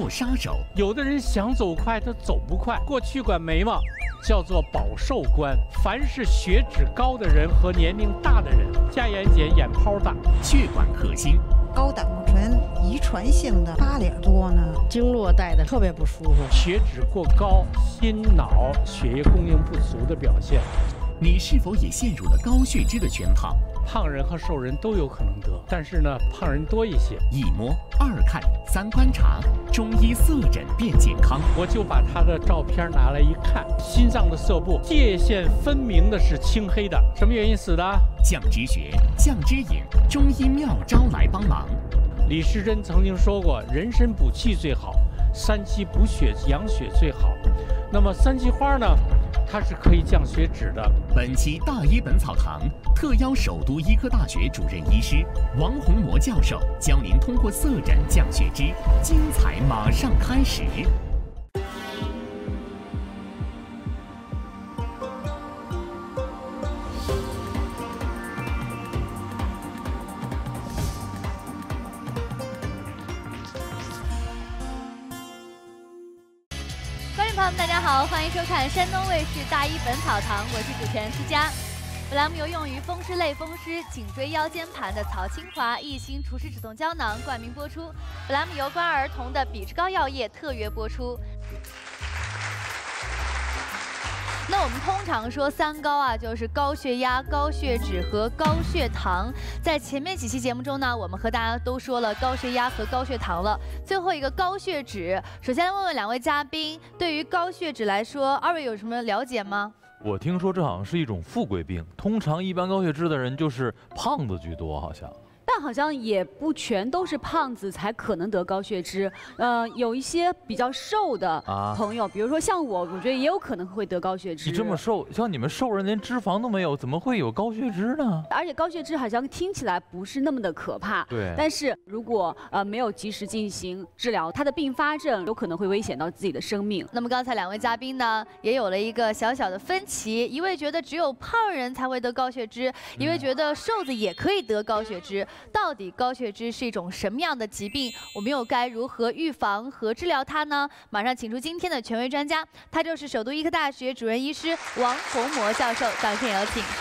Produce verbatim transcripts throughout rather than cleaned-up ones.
或杀手。 有的人想走快，他走不快。过去管眉毛叫做保寿冠，凡是血脂高的人和年龄大的人，下眼睑、眼泡大， 血管核心。 高胆固醇遗传性的疤脸多呢， 经络带的特别不舒服， 血脂过高，心脑血液供应不足的表现。 你是否也陷入了高血脂的圈套？ 胖人和瘦人都有可能得，但是呢，胖人多一些。 一摸、二看、三观察，中医色诊变健康。 我就把他的照片拿来一看，心脏的色部界限分明的是青黑的，什么原因死的？ 降脂血、降脂饮，中医妙招来帮忙。 李时珍曾经说过，人参补气最好，三七补血养血最好。那么三七花呢？它是可以降血脂的。 本期大医本草堂特邀首都医科大学主任医师王洪模教授，教您通过色诊降血脂，精彩马上开始。 朋友们，大家好，欢迎收看山东卫视大医本草堂，我是主持人思佳。本栏目由用于风湿类风湿、颈椎腰间盘的曹清华益心除湿止痛胶囊冠名播出。本栏目由关爱儿童的比之高药业特约播出。那我们通常说三高啊，就是高血压、高血脂和高血糖。在前面几期节目中呢，我们和大家都说了高血压和高血糖了。最后一个高血脂，首先问问两位嘉宾，对于高血脂来说，二位有什么了解吗？ 我听说这好像是一种富贵病，通常一般高血脂的人就是胖子居多，好像。 但好像也不全都是胖子才可能得高血脂，呃，有一些比较瘦的朋友，啊、比如说像我，我觉得也有可能会得高血脂。 你这么瘦，像你们瘦人连脂肪都没有，怎么会有高血脂呢？ 而且高血脂好像听起来不是那么的可怕， 对。 但是如果呃没有及时进行治疗，它的并发症有可能会危险到自己的生命。 那么刚才两位嘉宾呢，也有了一个小小的分歧，一位觉得只有胖人才会得高血脂，一位觉得瘦子也可以得高血脂。到底高血脂是一种什么样的疾病？我们又该如何预防和治疗它呢？马上请出今天的权威专家，他就是首都医科大学主任医师王洪模教授，掌声有请。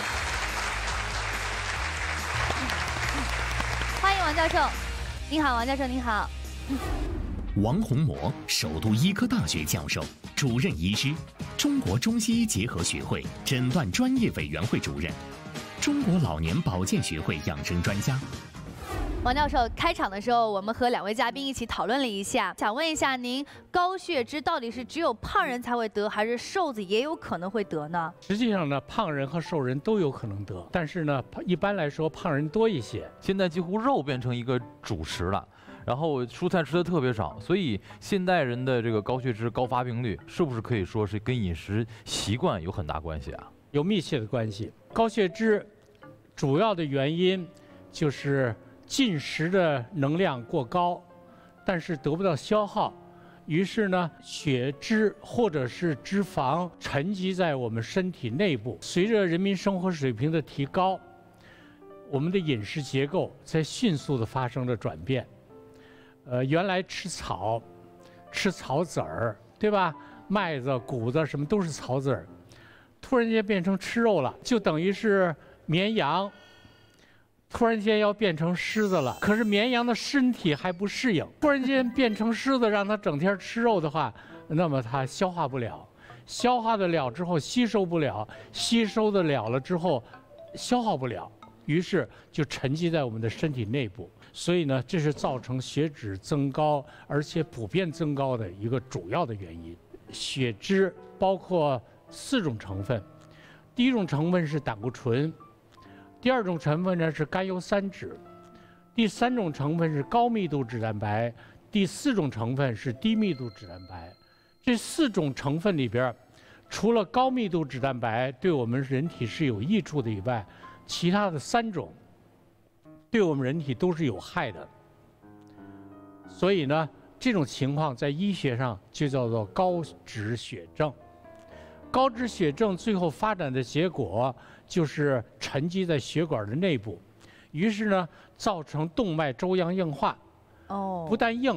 欢迎王教授。您好，王教授您好。 王洪模，首都医科大学教授、主任医师，中国中西医结合学会诊断专业委员会主任，中国老年保健学会养生专家。 王教授，开场的时候我们和两位嘉宾一起讨论了一下，想问一下您，高血脂到底是只有胖人才会得，还是瘦子也有可能会得呢？ 实际上呢，胖人和瘦人都有可能得，但是呢，一般来说胖人多一些。 现在几乎肉变成一个主食了，然后蔬菜吃的特别少，所以现代人的这个高血脂高发病率，是不是可以说是跟饮食习惯有很大关系啊？ 有密切的关系。高血脂主要的原因就是进食的能量过高，但是得不到消耗，于是呢，血脂或者是脂肪沉积在我们身体内部。随着人民生活水平的提高，我们的饮食结构在迅速的发生了转变。呃，原来吃草，吃草籽儿，对吧？麦子、谷子什么都是草籽儿，突然间变成吃肉了，就等于是绵羊。突然间要变成狮子了，可是绵羊的身体还不适应。突然间变成狮子，让它整天吃肉的话，那么它消化不了，消化得了之后吸收不了，吸收得了了之后消耗不了，于是就沉积在我们的身体内部。所以呢，这是造成血脂增高，而且普遍增高的一个主要的原因。血脂包括四种成分，第一种成分是胆固醇。第二种成分呢是甘油三酯，第三种成分是高密度脂蛋白，第四种成分是低密度脂蛋白。这四种成分里边，除了高密度脂蛋白对我们人体是有益处的以外，其他的三种对我们人体都是有害的。所以呢，这种情况在医学上就叫做高脂血症。高脂血症最后发展的结果就是沉积在血管的内部，于是呢，造成动脉粥样硬化。哦，不但硬，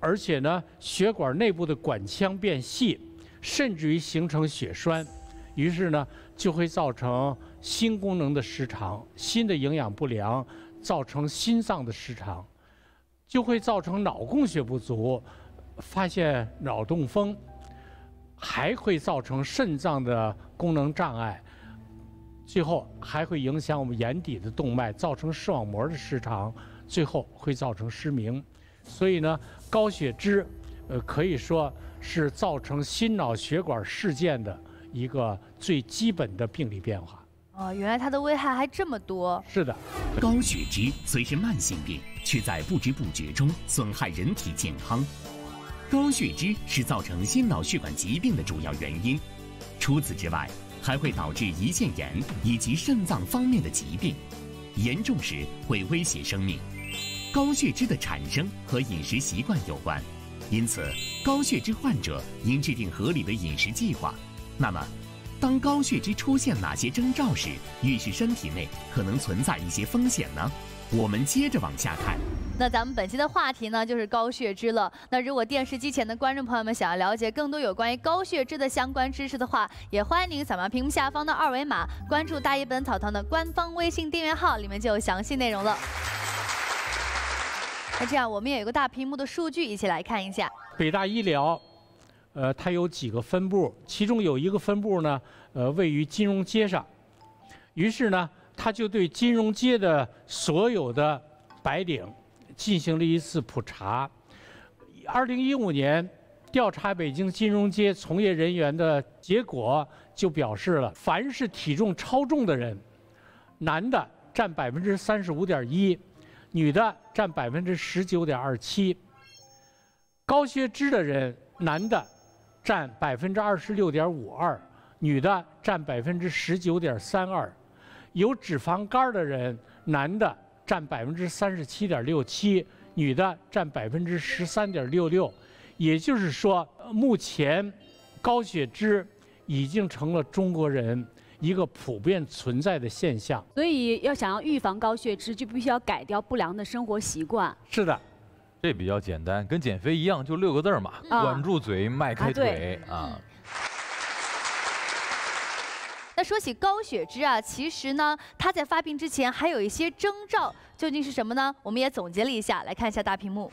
而且呢，血管内部的管腔变细，甚至于形成血栓，于是呢，就会造成心功能的失常，心的营养不良，造成心脏的失常，就会造成脑供血不足，发现脑中风，还会造成肾脏的功能障碍，最后还会影响我们眼底的动脉，造成视网膜的失常，最后会造成失明。所以呢，高血脂，呃，可以说是造成心脑血管事件的一个最基本的病理变化。 哦，原来它的危害还这么多。 是的， 高血脂虽是慢性病，却在不知不觉中损害人体健康。高血脂是造成心脑血管疾病的主要原因，除此之外，还会导致胰腺炎以及肾脏方面的疾病，严重时会威胁生命。高血脂的产生和饮食习惯有关，因此高血脂患者应制定合理的饮食计划。那么，当高血脂出现哪些征兆时，预示身体内可能存在一些风险呢？我们接着往下看。 那咱们本期的话题呢，就是高血脂了。那如果电视机前的观众朋友们想要了解更多有关于高血脂的相关知识的话，也欢迎您扫描屏幕下方的二维码，关注大医本草堂的官方微信订阅号，里面就有详细内容了。那这样，我们也有个大屏幕的数据，一起来看一下。 北大医疗，呃，它有几个分部，其中有一个分部呢，呃，位于金融街上。于是呢，他就对金融街的所有的白领进行了一次普查。二零一五年调查北京金融街从业人员的结果就表示了，凡是体重超重的人，男的占百分之三十五点一。女的占百分之十九点二七，高血脂的人，男的占百分之二十六点五二，女的占百分之十九点三二，有脂肪肝的人，男的占百分之三十七点六七，女的占百分之十三点六六。也就是说，目前高血脂已经成了中国人一个普遍存在的现象， 所以要想要预防高血脂，就必须要改掉不良的生活习惯。 是的， 这比较简单，跟减肥一样，就六个字儿嘛， 啊、 管住嘴，迈开腿啊。啊那说起高血脂啊，其实呢，它在发病之前还有一些征兆，究竟是什么呢？我们也总结了一下，来看一下大屏幕。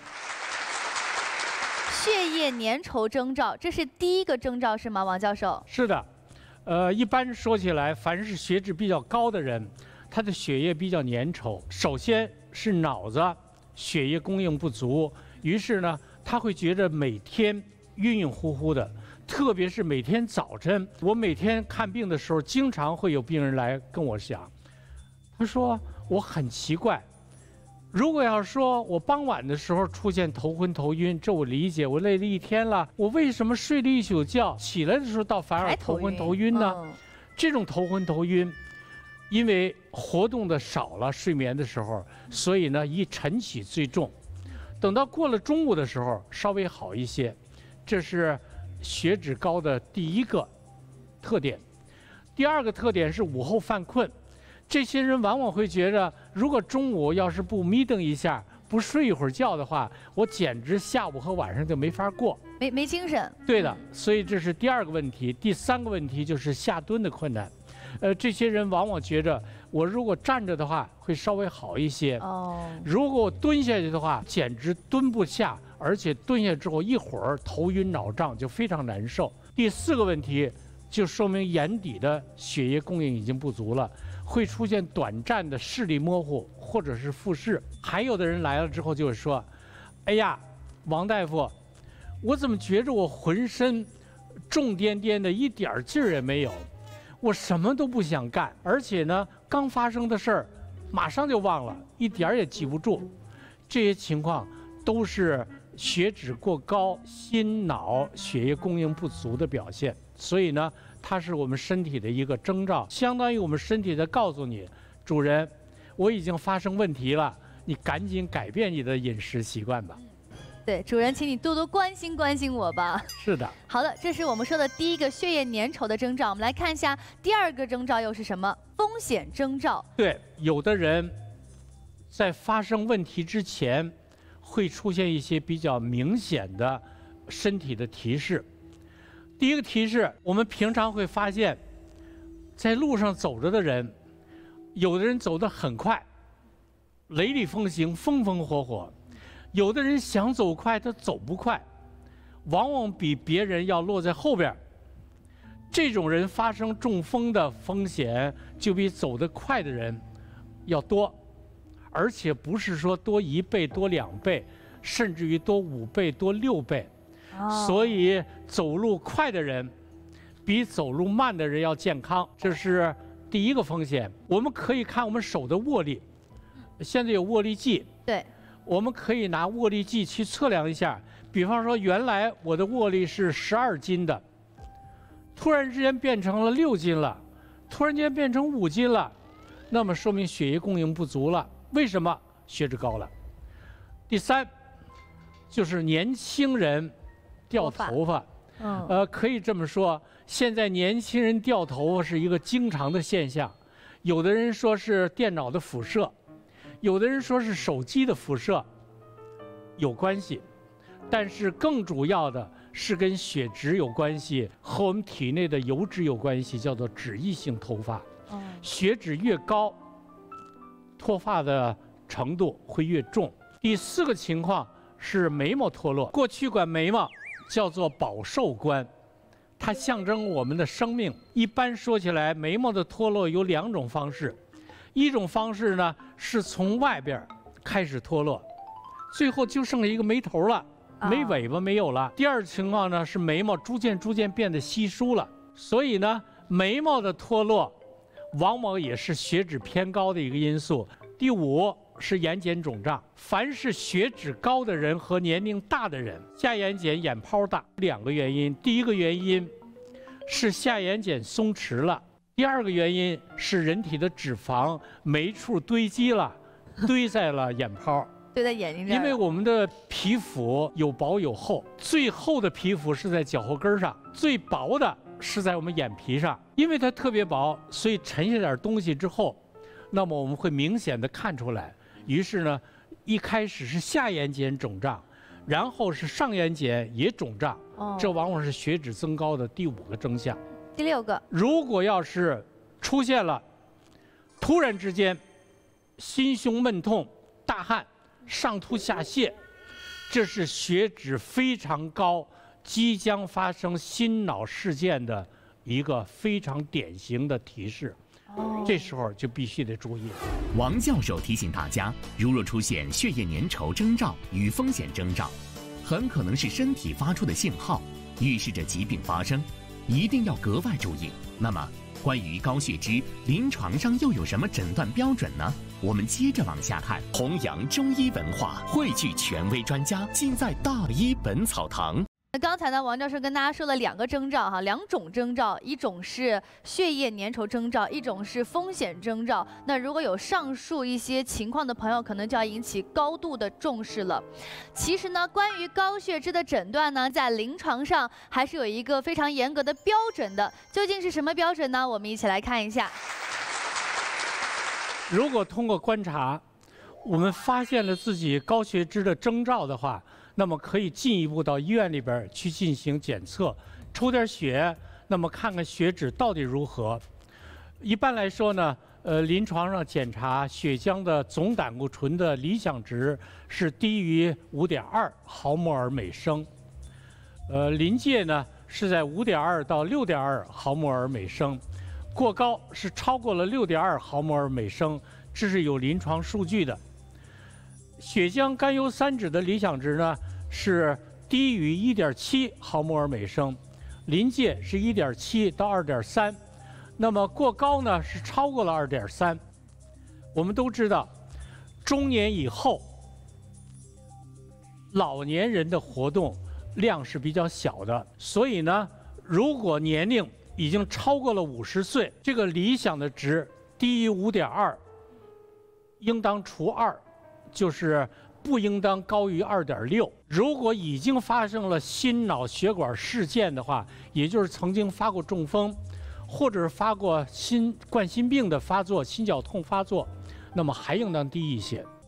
血液粘稠征兆，这是第一个征兆是吗，王教授？ 是的。呃，一般说起来，凡是血脂比较高的人，他的血液比较粘稠。首先是脑子血液供应不足，于是呢，他会觉得每天晕晕乎乎的，特别是每天早晨。我每天看病的时候，经常会有病人来跟我讲，他说我很奇怪，如果要说我傍晚的时候出现头昏头晕，这我理解，我累了一天了，我为什么睡了一宿觉，起来的时候倒反而头昏头晕呢？嗯、这种头昏头晕，因为活动的少了，睡眠的时候，所以呢一晨起最重，等到过了中午的时候稍微好一些，这是血脂高的第一个特点。第二个特点是午后犯困。这些人往往会觉得，如果中午要是不眯瞪一下，不睡一会儿觉的话，我简直下午和晚上就没法过， 没没精神。 对的，所以这是第二个问题。第三个问题就是下蹲的困难。呃，这些人往往觉着，我如果站着的话会稍微好一些。哦。如果我蹲下去的话，简直蹲不下，而且蹲下之后一会儿头晕脑胀，就非常难受。第四个问题就说明眼底的血液供应已经不足了。会出现短暂的视力模糊或者是复视。还有的人来了之后就会说，哎呀，王大夫，我怎么觉着我浑身重颠颠的，一点劲儿也没有，我什么都不想干，而且呢刚发生的事儿马上就忘了，一点儿也记不住。这些情况都是血脂过高、心脑血液供应不足的表现。所以呢，它是我们身体的一个征兆，相当于我们身体在告诉你，主人，我已经发生问题了，你赶紧改变你的饮食习惯吧。 对，主人，请你多多关心关心我吧。 是的。 好的，这是我们说的第一个血液粘稠的征兆。我们来看一下第二个征兆又是什么？风险征兆。 对，有的人在发生问题之前， 会出现一些比较明显的身体的提示。第一个提示，我们平常会发现，在路上走着的人，有的人走得很快，雷厉风行，风风火火；有的人想走快，他走不快，往往比别人要落在后边。这种人发生中风的风险就比走得快的人要多，而且不是说多一倍、多两倍，甚至于多五倍、多六倍。哦、所以走路快的人比走路慢的人要健康，这是第一个风险。我们可以看我们手的握力，现在有握力计， 对， 我们可以拿握力计去测量一下。比方说，原来我的握力是十二斤的。突然之间变成了六斤了，突然间变成五斤了，那么说明血液供应不足了。为什么？血脂高了。第三，就是年轻人掉头发。嗯，呃，可以这么说，现在年轻人掉头发是一个经常的现象。有的人说是电脑的辐射，有的人说是手机的辐射，有关系。但是更主要的是跟血脂有关系，和我们体内的油脂有关系，叫做脂溢性脱发。哦、血脂越高，脱发的程度会越重。第四个情况是眉毛脱落，过去管眉毛叫做保寿冠，它象征我们的生命。一般说起来，眉毛的脱落有两种方式，一种方式呢是从外边开始脱落，最后就剩下一个眉头了。眉尾巴没有了。第二情况呢是眉毛逐渐逐渐变得稀疏了，所以呢眉毛的脱落往往也是血脂偏高的一个因素。第五是眼睑肿胀，凡是血脂高的人和年龄大的人，下眼睑眼泡大，两个原因。第一个原因是下眼睑松弛了，第二个原因是人体的脂肪没处堆积了，堆在了眼泡。 对在眼睛这儿， 因为我们的皮肤有薄有厚，最厚的皮肤是在脚后跟上，最薄的是在我们眼皮上。因为它特别薄，所以沉下点东西之后，那么我们会明显的看出来。于是呢，一开始是下眼睑肿胀，然后是上眼睑也肿胀，哦、这往往是血脂增高的第五个征象。 第六个， 如果要是出现了突然之间心胸闷痛、大汗、上吐下泻，这是血脂非常高，即将发生心脑事件的一个非常典型的提示。哦，这时候就必须得注意。 王教授提醒大家，如若出现血液粘稠征兆与风险征兆，很可能是身体发出的信号，预示着疾病发生，一定要格外注意。那么，关于高血脂，临床上又有什么诊断标准呢？我们接着往下看。弘扬中医文化，汇聚权威专家，尽在大医本草堂。 那刚才呢，王教授跟大家说了两个征兆哈，两种征兆，一种是血液粘稠征兆，一种是风险征兆。那如果有上述一些情况的朋友，可能就要引起高度的重视了。其实呢，关于高血脂的诊断呢，在临床上还是有一个非常严格的标准的。究竟是什么标准呢？我们一起来看一下。 如果通过观察，我们发现了自己高血脂的征兆的话，那么可以进一步到医院里边去进行检测，抽点血，那么看看血脂到底如何。一般来说呢，呃，临床上检查血浆的总胆固醇的理想值是低于五点二毫摩尔每升，呃，临界呢是在五点二到六点二毫摩尔每升，过高是超过了六点二毫摩尔每升，这是有临床数据的。血浆甘油三酯的理想值呢是低于一点七毫摩尔每升，临界是一点七到二点三，那么过高呢是超过了二点三。我们都知道，中年以后，老年人的活动量是比较小的，所以呢，如果年龄已经超过了五十岁，这个理想的值低于五点二，应当除二。就是不应当高于二点六。如果已经发生了心脑血管事件的话，也就是曾经发过中风，或者是发过心冠心病的发作、心绞痛发作，那么还应当低一些。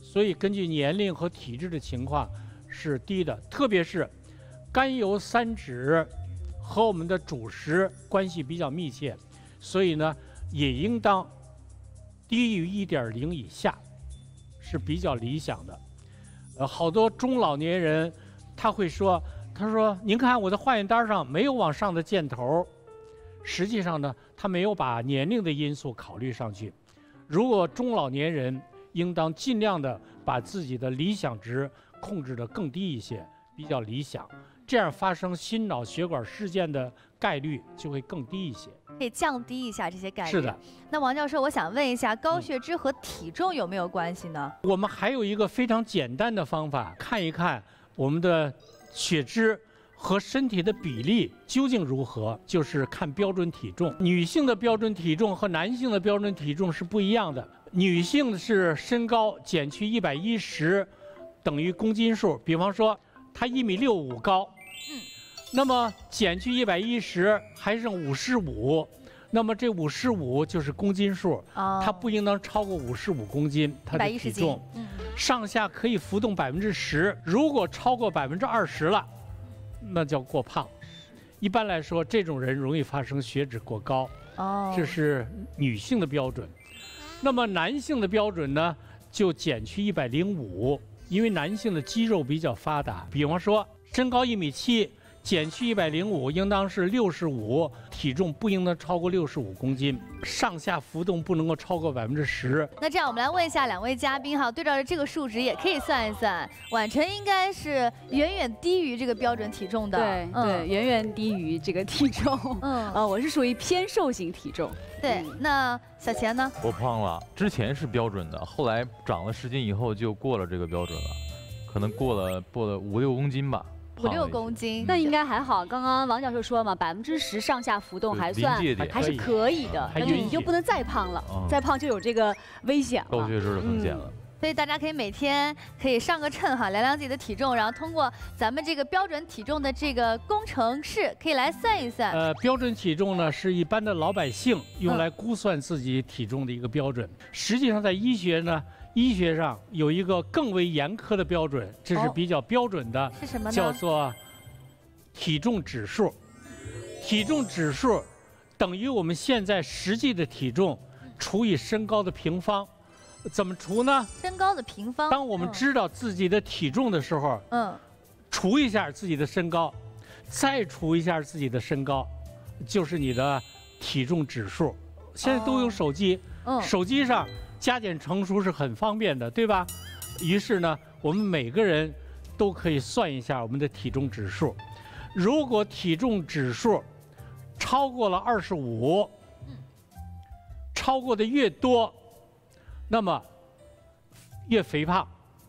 所以根据年龄和体质的情况是低的，特别是甘油三酯和我们的主食关系比较密切，所以呢也应当低于一点零以下是比较理想的。呃，好多中老年人他会说，他说您看我的化验单上没有往上的箭头，实际上呢他没有把年龄的因素考虑上去。如果中老年人应当尽量的把自己的理想值控制得更低一些，比较理想，这样发生心脑血管事件的概率就会更低一些， 可以降低一下这些概率。 是的。 那王教授，我想问一下，高血脂和体重有没有关系呢？ 我们还有一个非常简单的方法，看一看我们的血脂和身体的比例究竟如何，就是看标准体重。女性的标准体重和男性的标准体重是不一样的。女性是身高减去一百一十等于公斤数，比方说她一米六五高，嗯，那么减去一百一十还剩五十五，那么这五十五就是公斤数，哦，它不应当超过五十五公斤，它的体重，嗯，上下可以浮动百分之十，如果超过百分之二十了，那叫过胖。一般来说，这种人容易发生血脂过高，哦，这是女性的标准。那么男性的标准呢，就减去一百零五，因为男性的肌肉比较发达。比方说，身高一米七，减去一百零五，应当是六十五，体重不应当超过六十五公斤，上下浮动不能够超过百分之十。 那这样，我们来问一下两位嘉宾哈，对照着这个数值也可以算一算，婉晨应该是远远低于这个标准体重的， 对、嗯、对，远远低于这个体重。嗯，呃，我是属于偏瘦型体重。 对，那小钱呢？ 我胖了，之前是标准的，后来长了十斤以后就过了这个标准了，可能过了过了五六公斤吧。 五六公斤， 那应该还好。刚刚王教授说嘛，百分之十上下浮动还算还是可以的，但是你就不能再胖了，嗯、再胖就有这个危险了， 高血脂的风险了。嗯， 所以大家可以每天可以上个秤哈，量量自己的体重，然后通过咱们这个标准体重的这个工程式，可以来算一算。 呃，标准体重呢是一般的老百姓用来估算自己体重的一个标准。嗯、实际上在医学呢，医学上有一个更为严苛的标准，这是比较标准的， 是什么呢？ 叫做体重指数。体重指数等于我们现在实际的体重除以身高的平方。怎么除呢？ 身高的平方。 当我们知道自己的体重的时候，嗯，除一下自己的身高，再除一下自己的身高，就是你的体重指数。现在都有手机，嗯，手机上加减乘除是很方便的，对吧？于是呢，我们每个人都可以算一下我们的体重指数。如果体重指数超过了二十五，超过的越多，那么越肥胖，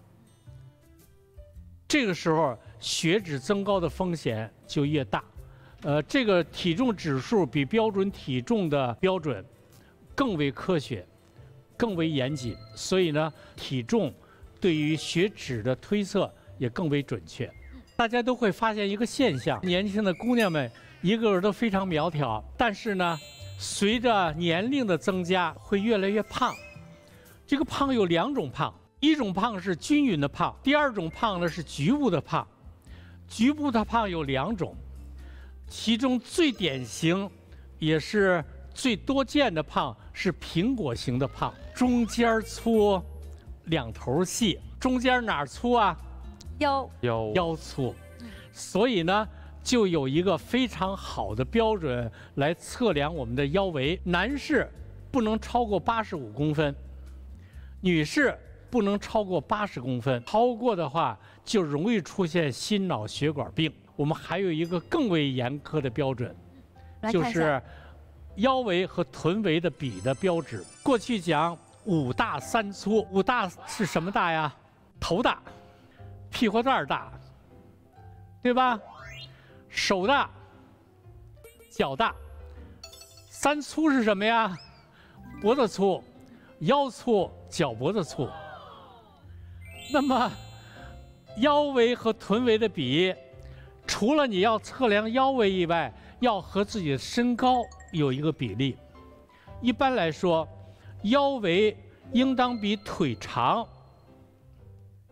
这个时候血脂增高的风险就越大。呃，这个体重指数比标准体重的标准更为科学，更为严谨，所以呢，体重对于血脂的推测也更为准确。大家都会发现一个现象：年轻的姑娘们一个个都非常苗条，但是呢，随着年龄的增加，会越来越胖。这个胖有两种胖，一种胖是均匀的胖，第二种胖呢是局部的胖。局部的胖有两种，其中最典型也是最多见的胖是苹果型的胖，中间粗，两头细。中间哪儿粗啊？ 腰腰腰粗。所以呢，就有一个非常好的标准来测量我们的腰围。男士不能超过八十五公分。女士不能超过八十公分，超过的话就容易出现心脑血管病。我们还有一个更为严苛的标准，就是腰围和臀围的比的标志。过去讲五大三粗，五大是什么大呀？头大，屁股蛋儿大，对吧？手大，脚大。三粗是什么呀？脖子粗，腰粗，脚脖子粗。那么腰围和臀围的比，除了你要测量腰围以外，要和自己的身高有一个比例。一般来说，腰围应当比腿长，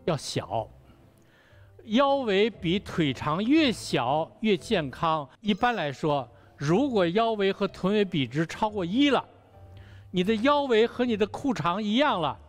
要小。腰围比腿长越小越健康。一般来说，如果腰围和臀围比值超过一了，你的腰围和你的裤长一样了，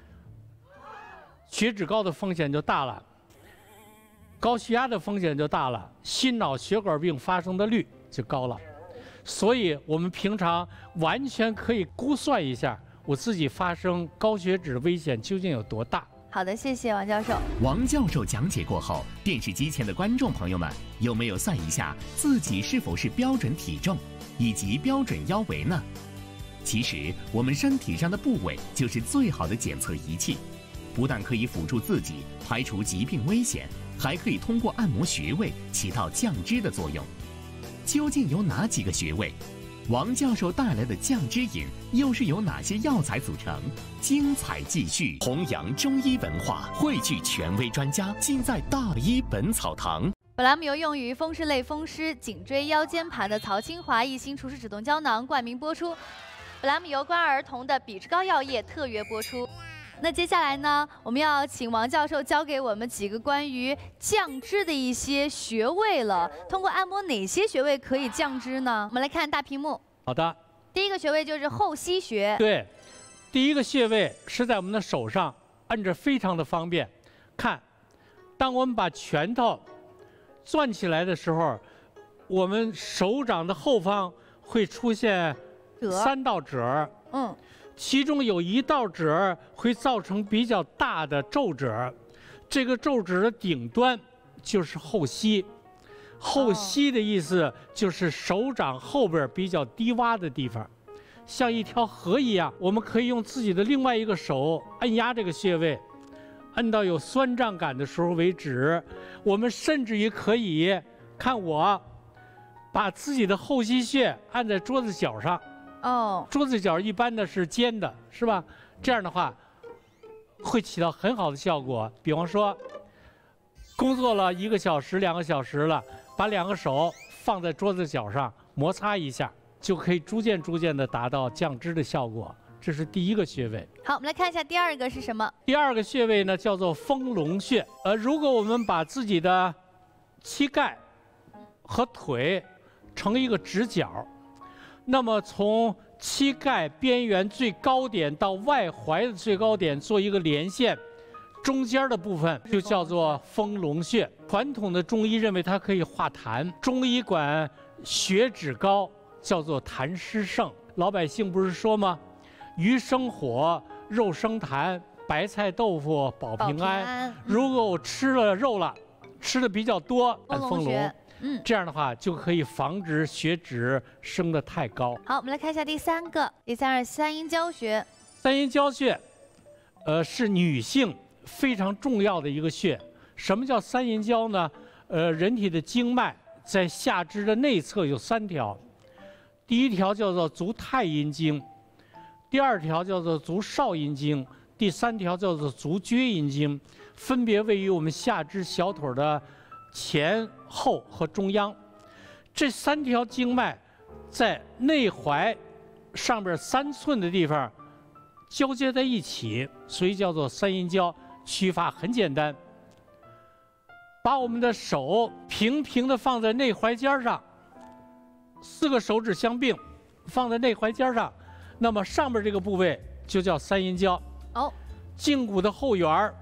血脂高的风险就大了，高血压的风险就大了，心脑血管病发生的率就高了。所以我们平常完全可以估算一下，我自己发生高血脂的危险究竟有多大。 好的，谢谢王教授。 王教授讲解过后，电视机前的观众朋友们有没有算一下自己是否是标准体重以及标准腰围呢？其实我们身体上的部位就是最好的检测仪器，不但可以辅助自己排除疾病危险，还可以通过按摩穴位起到降脂的作用。究竟有哪几个穴位？王教授带来的降脂饮又是由哪些药材组成？精彩继续，弘扬中医文化，汇聚权威专家，尽在大医本草堂。 本栏目由用于风湿类风湿、颈椎、腰间盘的曹清华一心除湿止痛胶囊冠名播出。本栏目由关爱儿童的比之高药业特约播出。那接下来呢，我们要请王教授教给我们几个关于降脂的一些穴位了。通过按摩哪些穴位可以降脂呢？我们来看大屏幕。 好的。 第一个穴位就是后溪穴。 对，第一个穴位是在我们的手上，按着非常的方便。看，当我们把拳头攥起来的时候，我们手掌的后方会出现三道褶。嗯。其中有一道褶会造成比较大的皱褶，这个皱褶的顶端就是后溪。后溪的意思就是手掌后边比较低洼的地方，像一条河一样。我们可以用自己的另外一个手按压这个穴位，按到有酸胀感的时候为止。我们甚至于可以看我把自己的后溪穴按在桌子角上。哦，桌子角一般的是尖的，是吧？这样的话会起到很好的效果。比方说，工作了一个小时、两个小时了，把两个手放在桌子角上摩擦一下，就可以逐渐逐渐的达到降脂的效果。这是第一个穴位。 好，我们来看一下第二个是什么？ 第二个穴位呢，叫做丰隆穴。呃，如果我们把自己的膝盖和腿成一个直角，那么从膝盖边缘最高点到外踝的最高点做一个连线，中间的部分就叫做丰隆穴。传统的中医认为它可以化痰，中医管血脂高叫做痰湿盛。老百姓不是说吗？鱼生火，肉生痰，白菜豆腐保平安。如果我吃了肉了，吃的比较多，按丰隆。嗯，这样的话就可以防止血脂升得太高。 好，我们来看一下第三个，第三是三阴交穴。 三阴交穴，呃，是女性非常重要的一个穴。什么叫三阴交呢？呃，人体的经脉在下肢的内侧有三条，第一条叫做足太阴经，第二条叫做足少阴经，第三条叫做足厥阴经，分别位于我们下肢小腿的前后和中央。这三条经脉在内踝上边三寸的地方交接在一起，所以叫做三阴交。取法很简单，把我们的手平平的放在内踝尖上，四个手指相并放在内踝尖上，那么上边这个部位就叫三阴交。哦，胫骨的后缘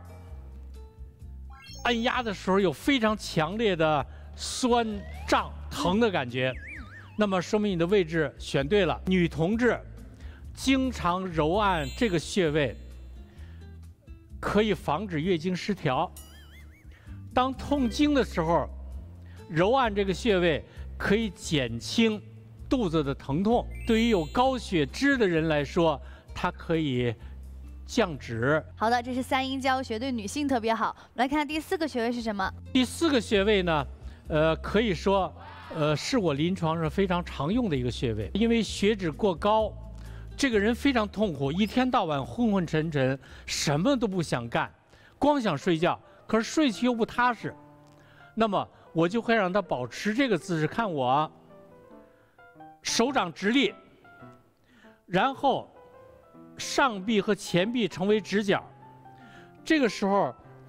按压的时候有非常强烈的酸胀疼的感觉，那么说明你的位置选对了。女同志经常揉按这个穴位，可以防止月经失调。当痛经的时候，揉按这个穴位可以减轻肚子的疼痛。对于有高血脂的人来说，它可以降脂。 好的，这是三阴交穴，对女性特别好。我们来看第四个穴位是什么？ 第四个穴位呢，呃，可以说，呃，是我临床上非常常用的一个穴位。因为血脂过高，这个人非常痛苦，一天到晚昏昏沉沉，什么都不想干，光想睡觉，可是睡去又不踏实。那么我就会让他保持这个姿势，看我，手掌直立，然后上臂和前臂成为直角，这个时候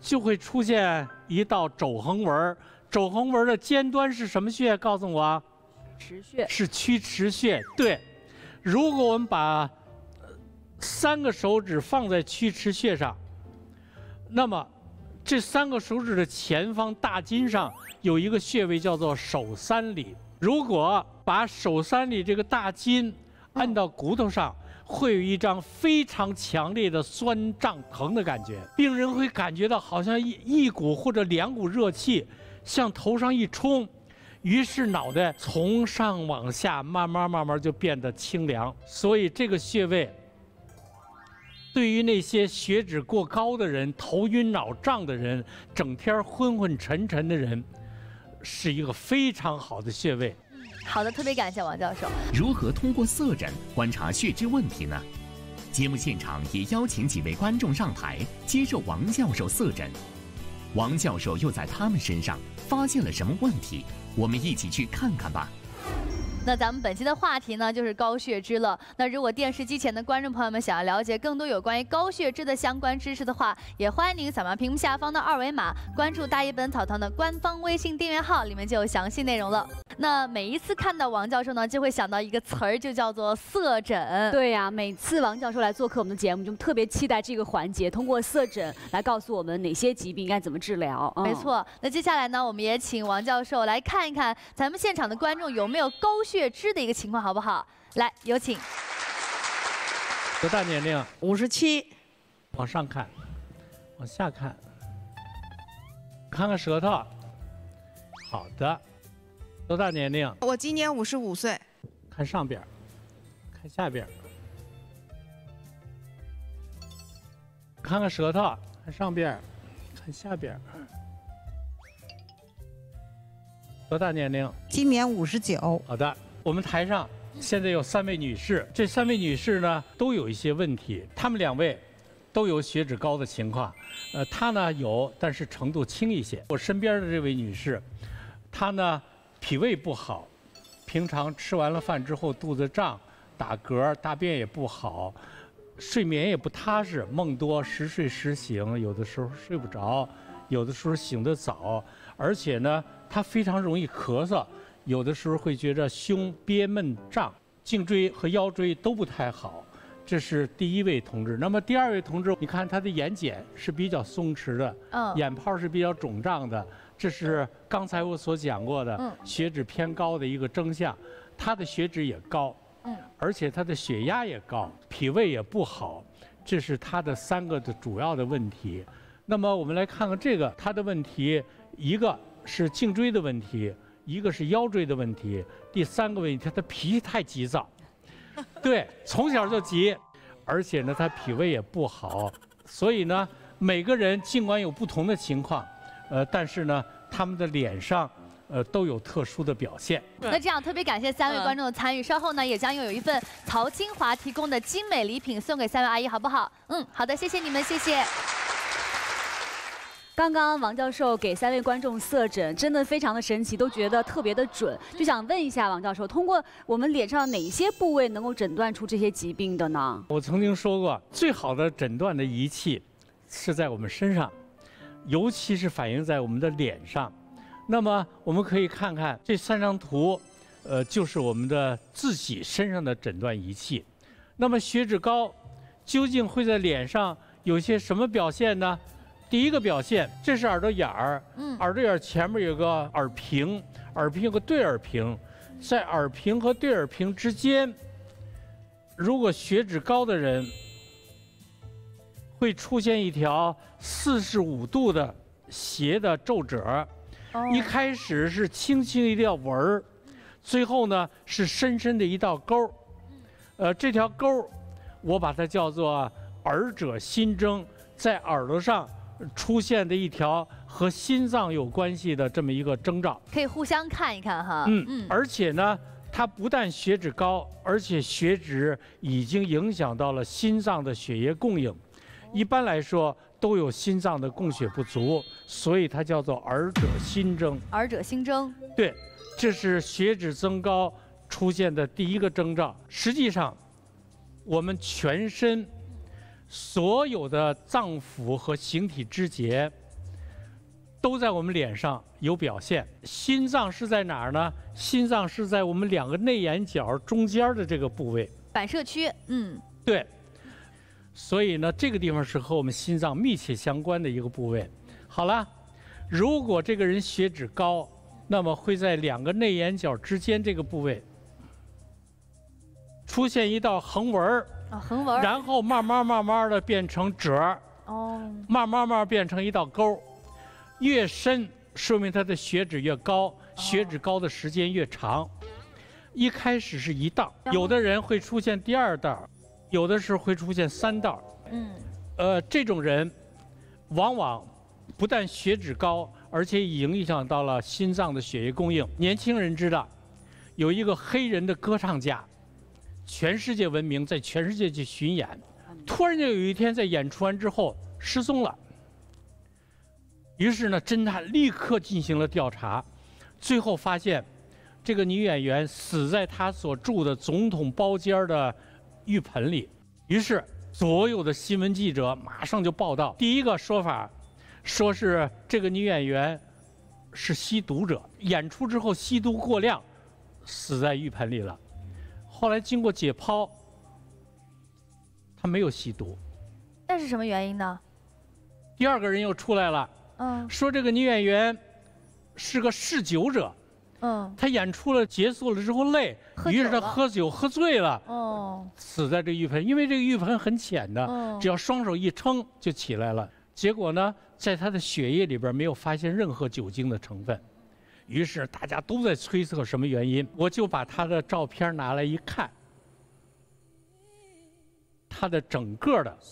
就会出现一道肘横纹。肘横纹的尖端是什么穴？告诉我。 池穴。 是曲池穴。对，如果我们把三个手指放在曲池穴上，那么这三个手指的前方大筋上有一个穴位叫做手三里。如果把手三里这个大筋按到骨头上，会有一张非常强烈的酸胀疼的感觉，病人会感觉到好像一一股或者两股热气向头上一冲，于是脑袋从上往下慢慢慢慢就变得清凉。所以这个穴位对于那些血脂过高的人、头晕脑胀的人、整天昏昏沉沉的人，是一个非常好的穴位。 好的，特别感谢王教授。 如何通过色诊观察血脂问题呢？节目现场也邀请几位观众上台接受王教授色诊。王教授又在他们身上发现了什么问题？我们一起去看看吧。 那咱们本期的话题呢，就是高血脂了。那如果电视机前的观众朋友们想要了解更多有关于高血脂的相关知识的话，也欢迎您扫描屏幕下方的二维码，关注大医本草堂的官方微信订阅号，里面就有详细内容了。那每一次看到王教授呢，就会想到一个词儿，就叫做色诊。 对呀、啊，每次王教授来做客我们的节目，就特别期待这个环节，通过色诊来告诉我们哪些疾病该怎么治疗。嗯、 没错。那接下来呢，我们也请王教授来看一看咱们现场的观众有没有高血脂的一个情况，好不好？来，有请。 多大年龄？ 五十七。 往上看，往下看，看看舌头。好的。多大年龄？ 我今年五十五岁。 看上边，看下边。看看舌头，看上边，看下边。多大年龄？ 今年五十九。 好的。我们台上现在有三位女士，这三位女士呢都有一些问题，她们两位都有血脂高的情况，呃，她呢有，但是程度轻一些。我身边的这位女士，她呢脾胃不好，平常吃完了饭之后肚子胀、打嗝、大便也不好，睡眠也不踏实，梦多，时睡时醒，有的时候睡不着，有的时候醒得早，而且呢她非常容易咳嗽。有的时候会觉着胸憋闷胀，颈椎和腰椎都不太好，这是第一位同志。那么第二位同志，你看他的眼睑是比较松弛的，嗯，眼泡是比较肿胀的，这是刚才我所讲过的，嗯，血脂偏高的一个征象。他的血脂也高，嗯，而且他的血压也高，脾胃也不好，这是他的三个的主要的问题。那么我们来看看这个他的问题，一个是颈椎的问题。一个是腰椎的问题，第三个问题，他的脾气太急躁，对，从小就急，而且呢，他脾胃也不好，所以呢，每个人尽管有不同的情况，呃，但是呢，他们的脸上，呃，都有特殊的表现。 那这样特别感谢三位观众的参与，稍后呢，也将又有一份曹清华提供的精美礼品送给三位阿姨，好不好？嗯，好的，谢谢你们，谢谢。 刚刚王教授给三位观众色诊，真的非常的神奇，都觉得特别的准。就想问一下王教授，通过我们脸上哪些部位能够诊断出这些疾病的呢？ 我曾经说过，最好的诊断的仪器是在我们身上，尤其是反映在我们的脸上。那么我们可以看看这三张图，呃，就是我们的自己身上的诊断仪器。那么血脂高究竟会在脸上有些什么表现呢？第一个表现，这是耳朵眼儿，嗯，耳朵眼前面有个耳屏，耳屏有个对耳屏，在耳屏和对耳屏之间，如果血脂高的人，会出现一条四十五度的斜的皱褶，哦、一开始是轻轻一条纹儿，最后呢是深深的一道沟，呃，这条沟，我把它叫做耳者心征，在耳朵上出现的一条和心脏有关系的这么一个征兆， 可以互相看一看哈。 嗯嗯，而且呢，它不但血脂高，而且血脂已经影响到了心脏的血液供应。一般来说，都有心脏的供血不足，所以它叫做耳者心征。 耳者心征。 对，这是血脂增高出现的第一个征兆。实际上，我们全身所有的脏腑和形体肢节都在我们脸上有表现。心脏是在哪儿呢？心脏是在我们两个内眼角中间的这个部位， 反射区。嗯， 对。所以呢，这个地方是和我们心脏密切相关的一个部位。好了，如果这个人血脂高，那么会在两个内眼角之间这个部位出现一道横纹儿， 啊，横纹， 然后慢慢慢慢的变成褶儿， 哦， 慢慢慢变成一道沟，越深说明他的血脂越高，血脂高的时间越长。一开始是一道，有的人会出现第二道，有的时候会出现三道。 嗯， 呃，这种人往往不但血脂高，而且已影响到了心脏的血液供应。年轻人知道，有一个黑人的歌唱家，全世界闻名，在全世界去巡演，突然就有一天在演出完之后失踪了。于是呢，侦探立刻进行了调查，最后发现，这个女演员死在她所住的总统包间的浴盆里。于是，所有的新闻记者马上就报道。第一个说法，说是这个女演员是吸毒者，演出之后吸毒过量，死在浴盆里了。后来经过解剖，她没有吸毒。 那是什么原因呢？ 第二个人又出来了。 嗯， 说这个女演员是个嗜酒者， 嗯， 她演出了结束了之后累，于是她喝酒喝醉了， 哦， 死在这浴盆，因为这个浴盆很浅的， 哦， 只要双手一撑就起来了。结果呢，在她的血液里边没有发现任何酒精的成分，于是大家都在推测什么原因。我就把她的照片拿来一看，她的整个的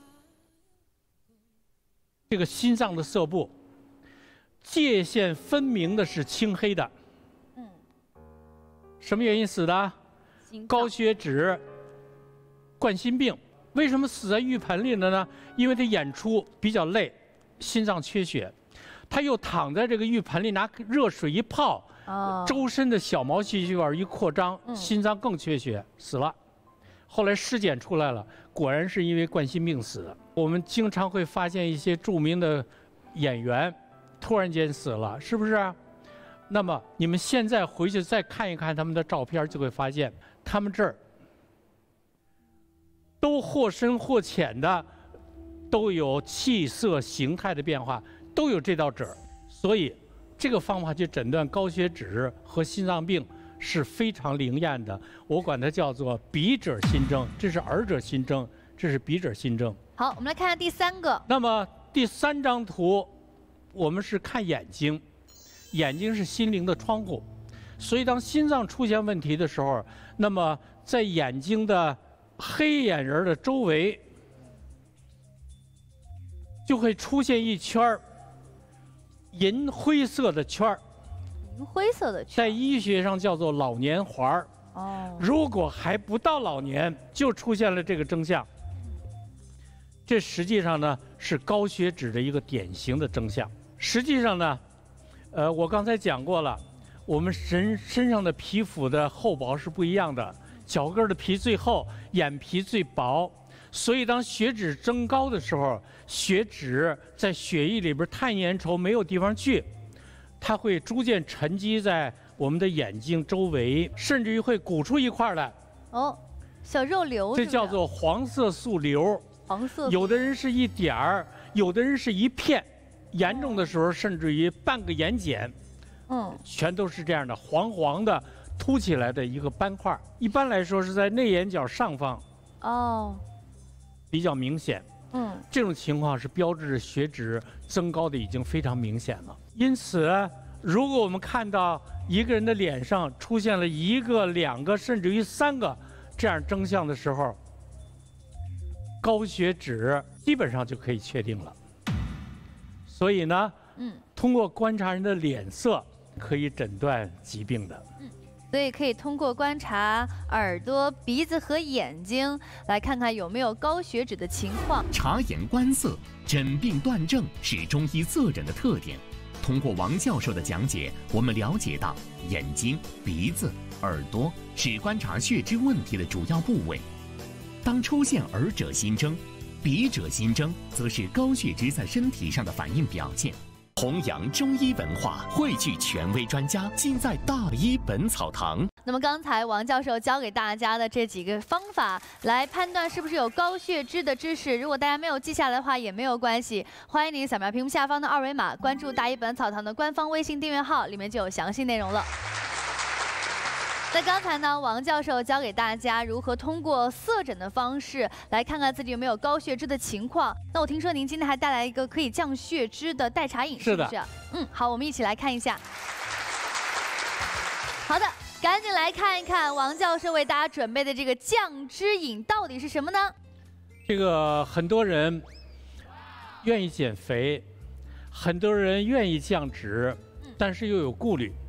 这个心脏的色部界限分明的是青黑的。 嗯， 什么原因死的？高血脂、冠心病。为什么死在浴盆里了呢？因为他演出比较累，心脏缺血，他又躺在这个浴盆里拿热水一泡， 哦， 周身的小毛细血管一扩张， 嗯， 心脏更缺血，死了。后来尸检出来了，果然是因为冠心病死的。我们经常会发现一些著名的演员突然间死了，是不是啊？那么你们现在回去再看一看他们的照片，就会发现他们这儿都或深或浅的都有气色形态的变化，都有这道褶。所以这个方法去诊断高血脂和心脏病是非常灵验的，我管它叫做鼻褶心征，这是耳褶心征，这是鼻褶心征。 好，我们来看看第三个。 那么第三张图，我们是看眼睛，眼睛是心灵的窗户，所以当心脏出现问题的时候，那么在眼睛的黑眼仁的周围就会出现一圈银灰色的圈儿。 银灰色的圈， 在医学上叫做老年环儿。 哦， 如果还不到老年就出现了这个征象，这实际上呢是高血脂的一个典型的征象。实际上呢，呃，我刚才讲过了，我们人身上的皮肤的厚薄是不一样的，脚跟的皮最厚，眼皮最薄。所以当血脂增高的时候，血脂在血液里边碳粘稠没有地方去，它会逐渐沉积在我们的眼睛周围，甚至于会鼓出一块来。 哦，小肉瘤， 这叫做黄色素瘤。 黄色， 有的人是一点儿，有的人是一片，严重的时候甚至于半个眼睑。 嗯， 全都是这样的黄黄的凸起来的一个斑块。一般来说是在内眼角上方。 哦， 比较明显。 嗯， 这种情况是标志着血脂增高的已经非常明显了。因此，如果我们看到一个人的脸上出现了一个、两个，甚至于三个这样征象的时候，高血脂基本上就可以确定了。所以呢， 嗯， 通过观察人的脸色可以诊断疾病的。 嗯，所以可以通过观察耳朵、鼻子和眼睛，来看看有没有高血脂的情况。 察言观色、诊病断症是中医色诊的特点。通过王教授的讲解，我们了解到眼睛、鼻子、耳朵是观察血脂问题的主要部位。当出现耳褶心征，鼻褶心征则是高血脂在身体上的反应表现。 弘扬中医文化，汇聚权威专家，尽在大医本草堂。 那么刚才王教授教给大家的这几个方法，来判断是不是有高血脂的知识，如果大家没有记下来的话也没有关系，欢迎您扫描屏幕下方的二维码，关注大医本草堂的官方微信订阅号，里面就有详细内容了。那刚才呢，王教授教给大家如何通过色诊的方式来看看自己有没有高血脂的情况。那我听说您今天还带来一个可以降血脂的代茶饮，是不是？嗯，好，我们一起来看一下。好的，赶紧来看一看王教授为大家准备的这个降脂饮到底是什么呢？ 这个很多人愿意减肥，很多人愿意降脂，但是又有顾虑。